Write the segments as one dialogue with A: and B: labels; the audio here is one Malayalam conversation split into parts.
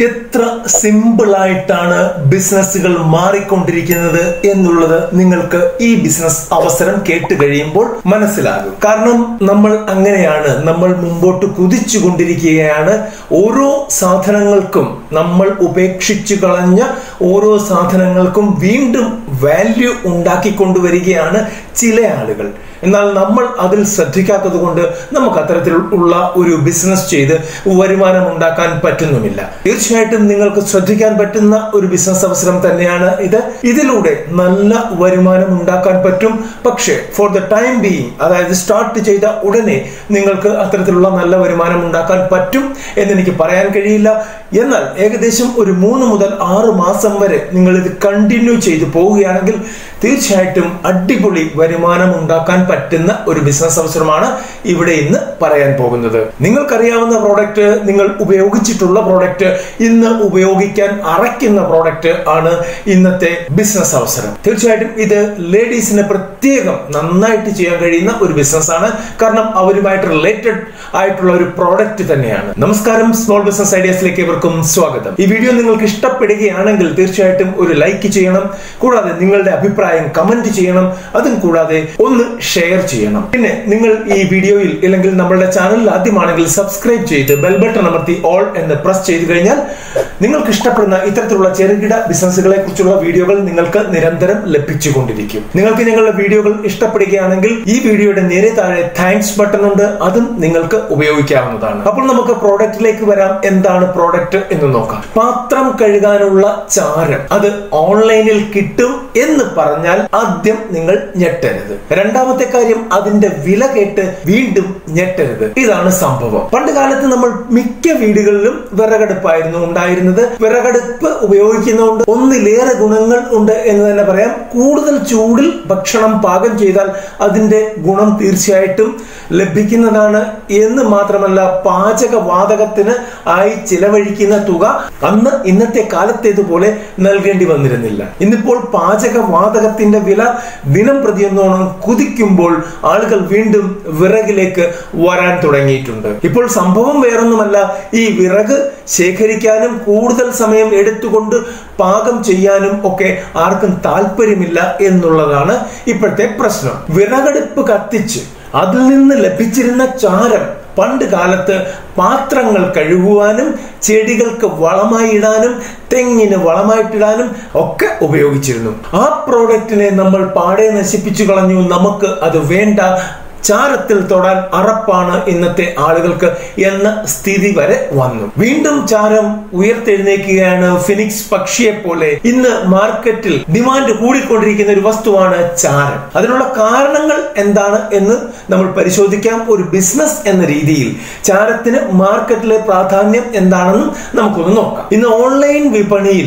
A: എത്ര സിമ്പിൾ ആയിട്ടാണ് ബിസിനസ്സുകൾ മാറിക്കൊണ്ടിരിക്കുന്നത് എന്നുള്ളത് നിങ്ങൾക്ക് ഈ ബിസിനസ് അവസരം കേട്ട് കഴിയുമ്പോൾ മനസ്സിലാകും. കാരണം നമ്മൾ അങ്ങനെയാണ്, നമ്മൾ മുമ്പോട്ട് കുതിച്ചുകൊണ്ടിരിക്കുകയാണ്. ഓരോ സാധനങ്ങൾക്കും നമ്മൾ ഉപേക്ഷിച്ചു കളഞ്ഞ ഓരോ സാധനങ്ങൾക്കും വീണ്ടും വാല്യൂ ഉണ്ടാക്കിക്കൊണ്ടുവരികയാണ് ചില ആളുകൾ. എന്നാൽ നമ്മൾ അതിൽ ശ്രദ്ധിക്കാത്തത് കൊണ്ട് നമുക്ക് അത്തരത്തിലുള്ള ഒരു ബിസിനസ് ചെയ്ത് വരുമാനം ഉണ്ടാക്കാൻ പറ്റുന്നുമില്ല. തീർച്ചയായിട്ടും നിങ്ങൾക്ക് ശ്രദ്ധിക്കാൻ പറ്റുന്ന ഒരു ബിസിനസ് അവസരം തന്നെയാണ് ഇത്. ഇതിലൂടെ നല്ല വരുമാനം ഉണ്ടാക്കാൻ പറ്റും. പക്ഷേ ഫോർ ദ ടൈം ബീയിങ്, അതായത് സ്റ്റാർട്ട് ചെയ്ത ഉടനെ നിങ്ങൾക്ക് അത്തരത്തിലുള്ള നല്ല വരുമാനം ഉണ്ടാക്കാൻ പറ്റും എന്നെനിക്ക് പറയാൻ കഴിയില്ല. എന്നാൽ ഏകദേശം ഒരു 3 മുതൽ 6 മാസം വരെ നിങ്ങൾ ഇത് കണ്ടിന്യൂ ചെയ്തു പോവുകയാണെങ്കിൽ തീർച്ചയായിട്ടും അടിപൊളി വരുമാനം ഉണ്ടാക്കാൻ പറ്റുന്ന ഒരു ബിസിനസ് അവസരമാണ് ഇവിടെ ഇന്ന് പറയാൻ പോകുന്നത്. നിങ്ങൾക്കറിയാവുന്ന പ്രോഡക്റ്റ്, നിങ്ങൾ ഉപയോഗിച്ചിട്ടുള്ള പ്രോഡക്റ്റ്, ഇന്ന് ഉപയോഗിക്കാൻ അറയ്ക്കുന്ന പ്രോഡക്റ്റ് ആണ് ഇന്നത്തെ ബിസിനസ് അവസരം. തീർച്ചയായിട്ടും ഇത് ലേഡീസിന് പ്രത്യേകം നന്നായിട്ട് ചെയ്യാൻ കഴിയുന്ന ഒരു ബിസിനസ് ആണ്. കാരണം അവരുമായിട്ട് റിലേറ്റഡ് ആയിട്ടുള്ള ഒരു പ്രോഡക്റ്റ് തന്നെയാണ്. നമസ്കാരം, സ്മോൾ ബിസിനസ് ഐഡിയാസിലേക്ക് ഇവർക്കും സ്വാഗതം. ഈ വീഡിയോ നിങ്ങൾക്ക് ഇഷ്ടപ്പെടുകയാണെങ്കിൽ തീർച്ചയായിട്ടും ഒരു ലൈക്ക് ചെയ്യണം. കൂടാതെ നിങ്ങളുടെ അഭിപ്രായം കമന്റ് ചെയ്യണം. അതും കൂടാതെ ഒന്ന് ഷെയർ ചെയ്യണം. പിന്നെ നിങ്ങൾ ഈ വീഡിയോയിൽ അല്ലെങ്കിൽ നമ്മളുടെ ചാനലിൽ ആദ്യമാണെങ്കിൽ സബ്സ്ക്രൈബ് ചെയ്ത് ബെൽ ബട്ടൺ അമർത്തി ഓൾ എന്ന് പ്രസ് ചെയ്തു കഴിഞ്ഞാൽ നിങ്ങൾക്ക് ഇഷ്ടപ്പെടുന്ന ഇത്തരത്തിലുള്ള ചെറുകിട ബിസിനസ്സുകളെ കുറിച്ചുള്ള വീഡിയോകൾ നിങ്ങൾക്ക് നിരന്തരം ലഭിച്ചുകൊണ്ടിരിക്കും. നിങ്ങൾക്ക് ഞങ്ങളുടെ വീഡിയോകൾ ഇഷ്ടപ്പെടുകയാണെങ്കിൽ ഈ വീഡിയോയുടെ നേരെ താഴെ താങ്ക്സ് ബട്ടൺ ഉണ്ട്, അതും നിങ്ങൾക്ക് ഉപയോഗിക്കാവുന്നതാണ്. അപ്പോൾ നമുക്ക് പ്രോഡക്റ്റിലേക്ക് വരാം. എന്താണ് പ്രോഡക്റ്റ് എന്ന് നോക്കാം. പാത്രം കഴുകാനുള്ള ചാരം, അത് ഓൺലൈനിൽ കിട്ടും എന്ന് പറഞ്ഞാൽ ആദ്യം നിങ്ങൾ ഞെട്ടരുത്. രണ്ടാമത്തെ കാര്യം, അതിന്റെ വില കേട്ട് വീണ്ടും ഞെട്ടരുത്. ഇതാണ് സംഭവം. പണ്ട് കാലത്ത് നമ്മൾ മിക്ക വീടുകളിലും വിറകടുപ്പായിരുന്നു ഉണ്ടായിരുന്നത്. വിറകടുപ്പ് ഉപയോഗിക്കുന്നതുകൊണ്ട് ഒന്നിലേറെ ഗുണങ്ങൾ ഉണ്ട് എന്ന് തന്നെ പറയാം. കൂടുതൽ ചൂടിൽ ഭക്ഷണം പാകം ചെയ്താൽ അതിന്റെ ഗുണം തീർച്ചയായിട്ടും ലഭിക്കുന്നതാണ് എന്ന് മാത്രമല്ല, പാചകവാതകത്തിന് ആയി ചിലവഴിക്കുന്ന തുക അന്ന് ഇന്നത്തെ കാലത്തേതുപോലെ നൽകേണ്ടി വന്നിരുന്നില്ല. ഇന്നിപ്പോൾ പാചകവാതകത്തിന്റെ വില ദിനം പ്രതിയൊന്നോണം കുതിക്കുമ്പോൾ ആളുകൾ വീണ്ടും വിറകിലേക്ക് വരാൻ തുടങ്ങിയിട്ടുണ്ട്. ഇപ്പോൾ സംഭവം വേറൊന്നുമല്ല, ഈ വിറക് ശേഖരിക്കാനും കൂടുതൽ സമയം എടുത്തുകൊണ്ട് പാകം ചെയ്യാനും ഒക്കെ ആർക്കും താല്പര്യമില്ല എന്നുള്ളതാണ് ഇപ്പോഴത്തെ പ്രശ്നം. വിറകടുപ്പ് കത്തിച്ച് അതിൽ നിന്ന് ലഭിച്ചിരുന്ന ചാരം പണ്ട് കാലത്ത് പാത്രങ്ങൾ കഴുകുവാനും ചെടികൾക്ക് വളമായി ഇടാനും തെങ്ങിന് വളമായിട്ടിടാനും ഒക്കെ ഉപയോഗിച്ചിരുന്നു. ആ പ്രോഡക്റ്റിനെ നമ്മൾ പാടെ നശിപ്പിച്ചു കളഞ്ഞു. നമുക്ക് അത് വേണ്ട, ചാരത്തിൽ തൊടാൻ അറപ്പാണ് ഇന്നത്തെ ആളുകൾക്ക് എന്ന സ്ഥിതി വരെ വന്നു. വീണ്ടും ചാരം ഉയർത്തെഴുന്നേക്കുകയാണ്. ഫിനിക്സ് പക്ഷിയെ പോലെ ഇന്ന് മാർക്കറ്റിൽ ഡിമാൻഡ് കൂടിക്കൊണ്ടിരിക്കുന്ന ഒരു വസ്തുവാണ് ചാരം. അതിനുള്ള കാരണങ്ങൾ എന്താണ് എന്ന് നമ്മൾ പരിശോധിക്കാം. ഒരു ബിസിനസ് എന്ന രീതിയിൽ ചാരത്തിന് മാർക്കറ്റിലെ പ്രാധാന്യം എന്താണെന്നും നമുക്കൊന്ന് നോക്കാം. ഇന്ന് ഓൺലൈൻ വിപണിയിൽ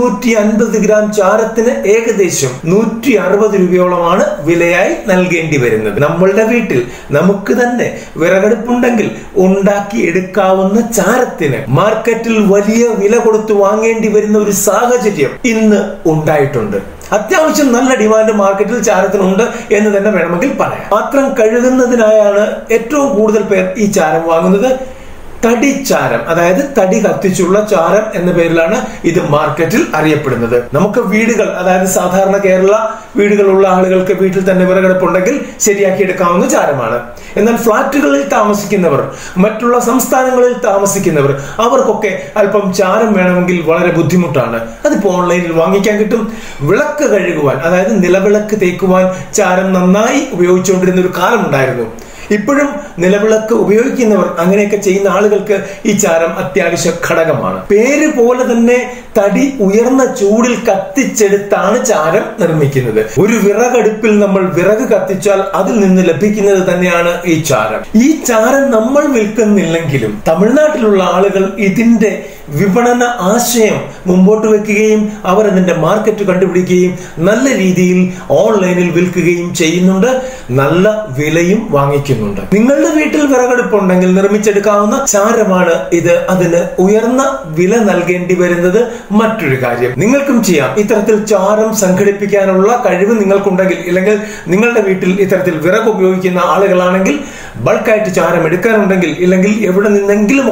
A: 250 ഗ്രാം ചാരത്തിന് ഏകദേശം 160 രൂപയോളമാണ് വിലയായി നൽകേണ്ടി വരുന്നത്. നമ്മളുടെ വീട്ടിൽ നമുക്ക് തന്നെ വിറകടുപ്പുണ്ടെങ്കിൽ ഉണ്ടാക്കി എടുക്കാവുന്ന ചാരത്തിന് മാർക്കറ്റിൽ വലിയ വില കൊടുത്തു വാങ്ങേണ്ടി വരുന്ന ഒരു സാഹചര്യം ഇന്ന് ഉണ്ടായിട്ടുണ്ട്. അത്യാവശ്യം നല്ല ഡിമാൻഡ് മാർക്കറ്റിൽ ചാരത്തിനുണ്ട് എന്ന് തന്നെ വേണമെങ്കിൽ പറയാം. പാത്രം കഴുകുന്നതിനായാണ് ഏറ്റവും കൂടുതൽ പേർ ഈ ചാരം വാങ്ങുന്നത്. തടിച്ചാരം, അതായത് തടി കത്തിച്ചുള്ള ചാരം എന്ന പേരിലാണ് ഇത് മാർക്കറ്റിൽ അറിയപ്പെടുന്നത്. നമുക്ക് വീടുകൾ, അതായത് സാധാരണ കേരള വീടുകളുള്ള ആളുകൾക്ക് വീട്ടിൽ തന്നെ വിറകടുപ്പുണ്ടെങ്കിൽ ശരിയാക്കി എടുക്കാവുന്ന ചാരമാണ്. എന്നാൽ ഫ്ളാറ്റുകളിൽ താമസിക്കുന്നവർ, മറ്റുള്ള സംസ്ഥാനങ്ങളിൽ താമസിക്കുന്നവർ, അവർക്കൊക്കെ അല്പം ചാരം വേണമെങ്കിൽ വളരെ ബുദ്ധിമുട്ടാണ്. അതിപ്പോൾ ഓൺലൈനിൽ വാങ്ങിക്കാൻ കിട്ടും. വിളക്ക് കഴുകുവാൻ, അതായത് നിലവിളക്ക് തേക്കുവാൻ ചാരം നന്നായി ഉപയോഗിച്ചുകൊണ്ടിരുന്ന ഒരു കാലമുണ്ടായിരുന്നു. ഇപ്പോഴും നിലവിളക്ക് ഉപയോഗിക്കുന്നവർ, അങ്ങനെയൊക്കെ ചെയ്യുന്ന ആളുകൾക്ക് ഈ ചാരം അത്യാവശ്യ ഘടകമാണ്. പേര് പോലെ തന്നെ തടി ഉയർന്ന ചൂടിൽ കത്തിച്ചെടുത്താണ് ചാരം നിർമ്മിക്കുന്നത്. ഒരു വിറകടുപ്പിൽ നമ്മൾ വിറക് കത്തിച്ചാൽ അതിൽ നിന്ന് ലഭിക്കുന്നത് തന്നെയാണ് ഈ ചാരം. ഈ ചാരം നമ്മൾ വിൽക്കുന്നില്ലെങ്കിലും തമിഴ്നാട്ടിലുള്ള ആളുകൾ ഇതിന്റെ വിപണന ആശയം മുമ്പോട്ട് വെക്കുകയും അവർ അതിന്റെ മാർക്കറ്റ് കണ്ടുപിടിക്കുകയും നല്ല രീതിയിൽ ഓൺലൈനിൽ വിൽക്കുകയും ചെയ്യുന്നുണ്ട്. നല്ല വിലയും വാങ്ങിക്കുന്നുണ്ട്. നിങ്ങളുടെ വീട്ടിൽ വിറകടുപ്പുണ്ടെങ്കിൽ നിർമ്മിച്ചെടുക്കാവുന്ന ചാരമാണ് ഇത്. അതിന് ഉയർന്ന വില നൽകേണ്ടി വരുന്നത് മറ്റൊരു കാര്യം. നിങ്ങൾക്കും ചെയ്യാം. ഇത്തരത്തിൽ ചാരം സംഘടിപ്പിക്കാനുള്ള കഴിവ് നിങ്ങൾക്കുണ്ടെങ്കിൽ, ഇല്ലെങ്കിൽ നിങ്ങളുടെ വീട്ടിൽ ഇത്തരത്തിൽ വിറക് ഉപയോഗിക്കുന്ന ആളുകളാണെങ്കിൽ, ബൾക്കായിട്ട് ചാരം എടുക്കാനുണ്ടെങ്കിൽ, ഇല്ലെങ്കിൽ എവിടെ നിന്നെങ്കിലും ഒക്കെ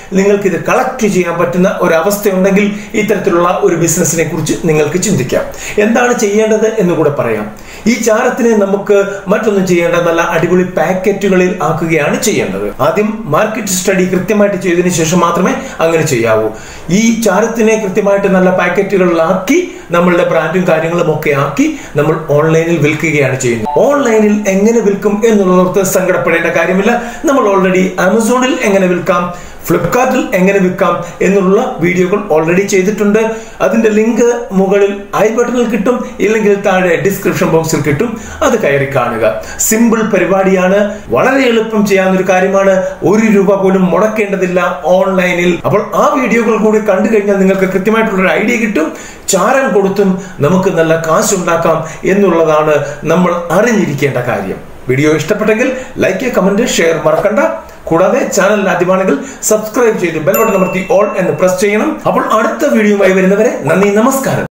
A: നിങ്ങൾക്ക് ഇത് കളക്ട് ചെയ്യാൻ പറ്റുന്ന ഒരു അവസ്ഥയുണ്ടെങ്കിൽ ഇത്തരത്തിലുള്ള ഒരു ബിസിനസിനെ കുറിച്ച് നിങ്ങൾക്ക് ചിന്തിക്കാം. എന്താണ് ചെയ്യേണ്ടത് എന്ന് കൂടെ പറയാം. ഈ ചാരത്തിനെ നമുക്ക് മറ്റൊന്നും ചെയ്യേണ്ട, നല്ല അടിപൊളി പാക്കറ്റുകളിൽ ആക്കുകയാണ് ചെയ്യേണ്ടത്. ആദ്യം മാർക്കറ്റ് സ്റ്റഡി കൃത്യമായിട്ട് ചെയ്തതിനു ശേഷം മാത്രമേ അങ്ങനെ ചെയ്യാവൂ. ഈ ചാരത്തിനെ കൃത്യമായിട്ട് നല്ല പാക്കറ്റുകളിലാക്കി നമ്മളുടെ ബ്രാൻഡും കാര്യങ്ങളും ഒക്കെ ആക്കി നമ്മൾ ഓൺലൈനിൽ വിൽക്കുകയാണ് ചെയ്യുന്നത്. ഓൺലൈനിൽ എങ്ങനെ വിൽക്കും എന്നുള്ളവർക്ക് സങ്കടപ്പെടേണ്ട കാര്യമില്ല. നമ്മൾ ഓൾറെഡി ആമസോണിൽ എങ്ങനെ വിൽക്കാം, ഫ്ലിപ്കാർട്ടിൽ എങ്ങനെ വിൽക്കാം എന്നുള്ള വീഡിയോകൾ ഓൾറെഡി ചെയ്തിട്ടുണ്ട്. അതിന്റെ ലിങ്ക് മുകളിൽ ഐ ബട്ടണിൽ കിട്ടും, ഇല്ലെങ്കിൽ താഴെ ഡിസ്ക്രിപ്ഷൻ ബോക്സിൽ കിട്ടും. അത് കയറി കാണുക. സിമ്പിൾ പരിപാടിയാണ്, വളരെ എളുപ്പം ചെയ്യാവുന്ന ഒരു കാര്യമാണ്. ₹1 പോലും മുടക്കേണ്ടതില്ല ഓൺലൈനിൽ. അപ്പോൾ ആ വീഡിയോകൾ കൂടി കണ്ടു കഴിഞ്ഞാൽ നിങ്ങൾക്ക് കൃത്യമായിട്ടുള്ള ഐഡിയ കിട്ടും. ചാരം കൊടുത്തും നമുക്ക് നല്ല കാശുണ്ടാക്കാം എന്നുള്ളതാണ് നമ്മൾ അറിഞ്ഞിരിക്കേണ്ട കാര്യം. വീഡിയോ ഇഷ്ടപ്പെട്ടെങ്കിൽ ലൈക്ക്, കമന്റ്, ഷെയർ മറക്കണ്ട. കൂടാതെ ചാനൽ ആദ്യമാണെങ്കിൽ സബ്സ്ക്രൈബ് ചെയ്ത് ബെൽ ബട്ടൺ അമർത്തി ഓൾ എന്ന് പ്രസ് ചെയ്യണം. അപ്പോൾ അടുത്ത വീഡിയോയുമായി വരുന്നവരെ നന്ദി, നമസ്കാരം.